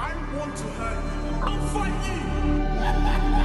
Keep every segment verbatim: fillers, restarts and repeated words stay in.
I want to hurt you. I'll fight you.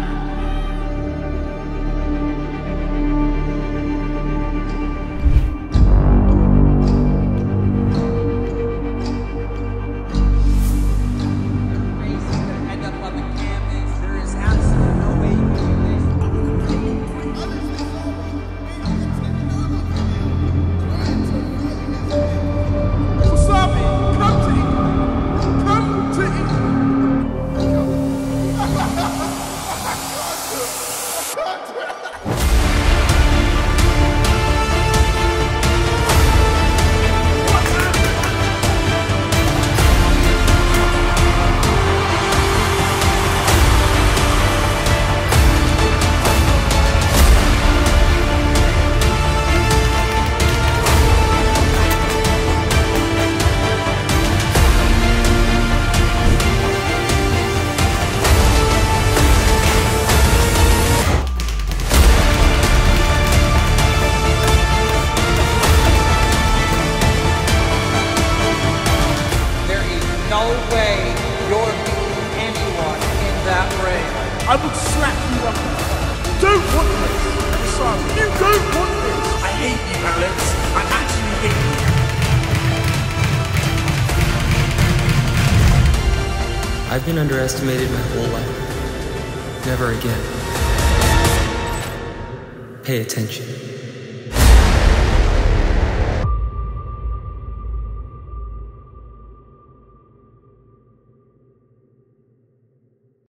No way you're beating anyone in that ring. I would slap you up. You don't want this, son. You don't want this. I hate you, Alex. I actually hate you. I've been underestimated my whole life. Never again. Pay attention.